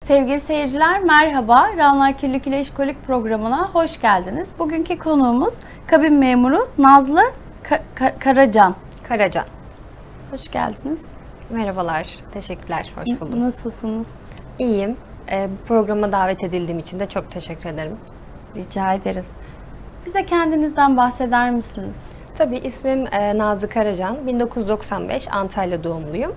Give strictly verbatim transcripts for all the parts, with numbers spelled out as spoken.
Sevgili seyirciler merhaba. Rana Kirlik ile İşkolik programına hoş geldiniz. Bugünkü konuğumuz kabin memuru Nazlı Ka- Ka- Karacan. Karacan. Hoş geldiniz. Merhabalar, teşekkürler, hoş buldum. Nasılsınız? İyiyim. Ee, bu programa davet edildiğim için de çok teşekkür ederim. Rica ederiz. Bize kendinizden bahseder misiniz? Tabii ismim e, Nazlı Karacan, bin dokuz yüz doksan beş Antalya doğumluyum.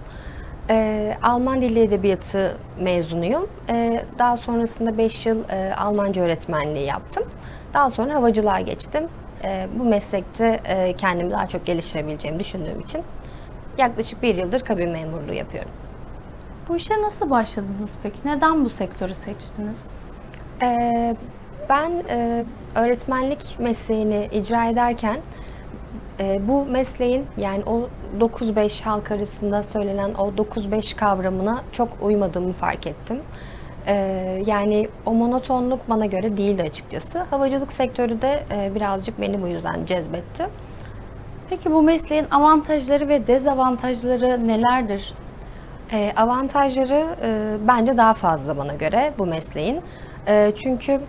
E, Alman Dili Edebiyatı mezunuyum. E, daha sonrasında beş yıl e, Almanca öğretmenliği yaptım. Daha sonra havacılığa geçtim. E, bu meslekte e, kendimi daha çok geliştirebileceğimi düşündüğüm için yaklaşık bir yıldır kabin memurluğu yapıyorum. Bu işe nasıl başladınız peki? Neden bu sektörü seçtiniz? Ee, ben e, öğretmenlik mesleğini icra ederken e, bu mesleğin yani o dokuz beş halk arasında söylenen o dokuz beş kavramına çok uymadığımı fark ettim. Ee, yani o monotonluk bana göre değildi açıkçası. Havacılık sektörü de e, birazcık beni bu yüzden cezbetti. Peki bu mesleğin avantajları ve dezavantajları nelerdir? E, avantajları e, bence daha fazla bana göre bu mesleğin. E, çünkü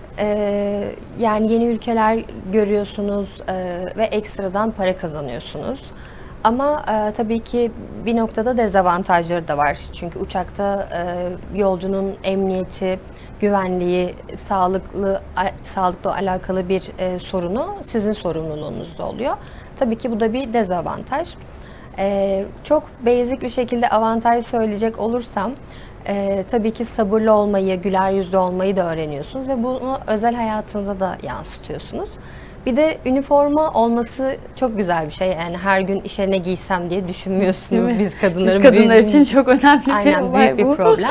e, yani yeni ülkeler görüyorsunuz e, ve ekstradan para kazanıyorsunuz. Ama e, tabii ki bir noktada dezavantajları da var. Çünkü uçakta e, yolcunun emniyeti, güvenliği, sağlıklı a- sağlıkla alakalı bir e, sorunu sizin sorumluluğunuzda oluyor. Tabii ki bu da bir dezavantaj. Ee, çok basic bir şekilde avantaj söyleyecek olursam e, tabii ki sabırlı olmayı, güler yüzlü olmayı da öğreniyorsunuz ve bunu özel hayatınıza da yansıtıyorsunuz. Bir de üniforma olması çok güzel bir şey. Yani her gün işe ne giysem diye düşünmüyorsunuz. Biz kadınların Biz kadınlar büyük, için çok önemli bir aynen, olay büyük bu. bir problem.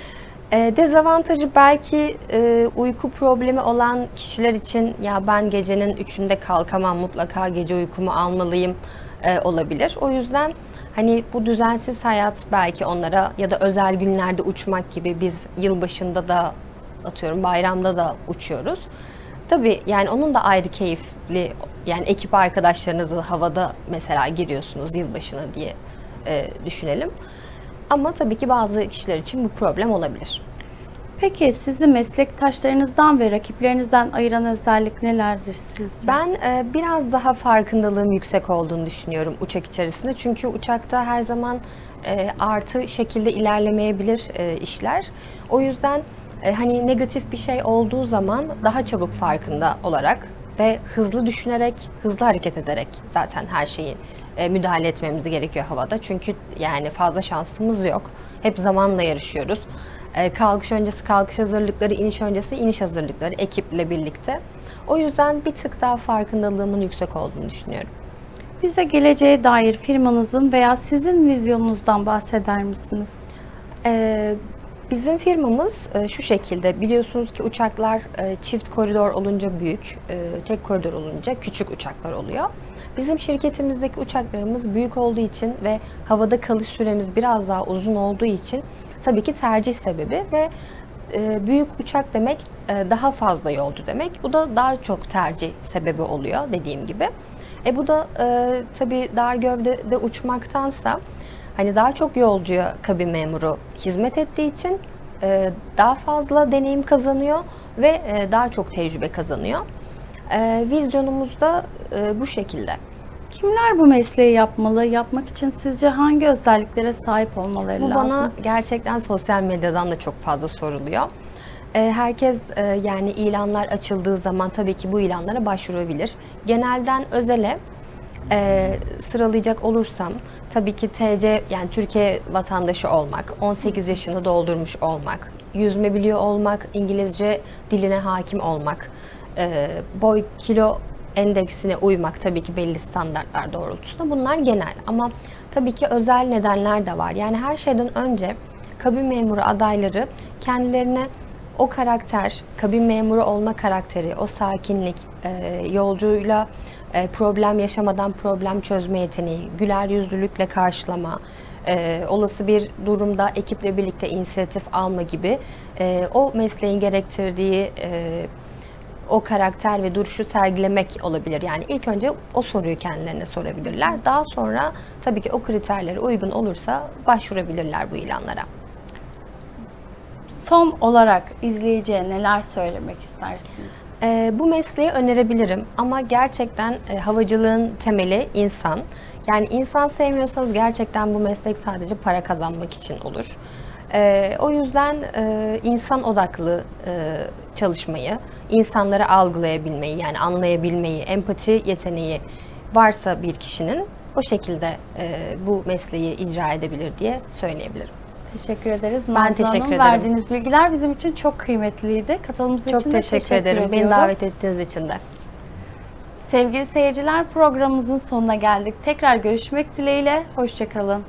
E, dezavantajı belki e, uyku problemi olan kişiler için ya ben gecenin üçünde kalkamam, mutlaka gece uykumu almalıyım e, olabilir. O yüzden hani bu düzensiz hayat belki onlara ya da özel günlerde uçmak gibi biz yılbaşında da atıyorum bayramda da uçuyoruz. Tabii yani onun da ayrı keyifli yani ekip arkadaşlarınızla havada mesela giriyorsunuz yılbaşına diye e, düşünelim. Ama tabii ki bazı kişiler için bu problem olabilir. Peki sizi meslektaşlarınızdan ve rakiplerinizden ayıran özellik nelerdir sizce? Ben e, biraz daha farkındalığım yüksek olduğunu düşünüyorum uçak içerisinde. Çünkü uçakta her zaman e, artı şekilde ilerlemeyebilir e, işler. O yüzden e, hani negatif bir şey olduğu zaman daha çabuk farkında olarak ve hızlı düşünerek, hızlı hareket ederek zaten her şeyi e, müdahale etmemiz gerekiyor havada. Çünkü yani fazla şansımız yok. Hep zamanla yarışıyoruz. E, kalkış öncesi kalkış hazırlıkları, iniş öncesi iniş hazırlıkları ekiple birlikte. O yüzden bir tık daha farkındalığımın yüksek olduğunu düşünüyorum. Bize geleceğe dair firmanızın veya sizin vizyonunuzdan bahseder misiniz? Ee, bizim firmamız e, şu şekilde, biliyorsunuz ki uçaklar e, çift koridor olunca büyük, e, tek koridor olunca küçük uçaklar oluyor. Bizim şirketimizdeki uçaklarımız büyük olduğu için ve havada kalış süremiz biraz daha uzun olduğu için tabii ki tercih sebebi ve e, büyük uçak demek e, daha fazla yolcu demek. Bu da daha çok tercih sebebi oluyor dediğim gibi. E bu da e, tabii dar gövdede uçmaktansa hani daha çok yolcuya kabin memuru hizmet ettiği için e, daha fazla deneyim kazanıyor ve e, daha çok tecrübe kazanıyor. E, vizyonumuz da e, bu şekilde. Kimler bu mesleği yapmalı? Yapmak için sizce hangi özelliklere sahip olmaları Bu lazım? bana gerçekten sosyal medyadan da çok fazla soruluyor. E, herkes e, yani ilanlar açıldığı zaman tabii ki bu ilanlara başvurabilir. Genelden özele e, sıralayacak olursam tabii ki T C yani Türkiye vatandaşı olmak, on sekiz yaşını doldurmuş olmak, yüzme biliyor olmak, İngilizce diline hakim olmak, e, boy kilo endeksine uymak tabii ki belli standartlar doğrultusunda. Bunlar genel ama tabii ki özel nedenler de var. Yani her şeyden önce kabin memuru adayları kendilerine o karakter, kabin memuru olma karakteri, o sakinlik, e, yolcuyla e, problem yaşamadan problem çözme yeteneği, güler yüzlülükle karşılama, e, olası bir durumda ekiple birlikte inisiyatif alma gibi e, o mesleğin gerektirdiği e, o karakter ve duruşu sergilemek olabilir. Yani ilk önce o soruyu kendilerine sorabilirler. Daha sonra tabii ki o kriterlere uygun olursa başvurabilirler bu ilanlara. Son olarak izleyiciye neler söylemek istersiniz? E, bu mesleği önerebilirim ama gerçekten e, havacılığın temeli insan. Yani insan sevmiyorsanız gerçekten bu meslek sadece para kazanmak için olur. E, o yüzden e, insan odaklı e, çalışmayı, insanları algılayabilmeyi, yani anlayabilmeyi, empati yeteneği varsa bir kişinin o şekilde e, bu mesleği icra edebilir diye söyleyebilirim. Teşekkür ederiz. Ben Nazlı teşekkür Hanım, ederim. verdiğiniz bilgiler bizim için çok kıymetliydi. Katılımınız Çok için de teşekkür, teşekkür ederim. Beni ediyorum. davet ettiğiniz için de. Sevgili seyirciler, programımızın sonuna geldik. Tekrar görüşmek dileğiyle. Hoşça kalın.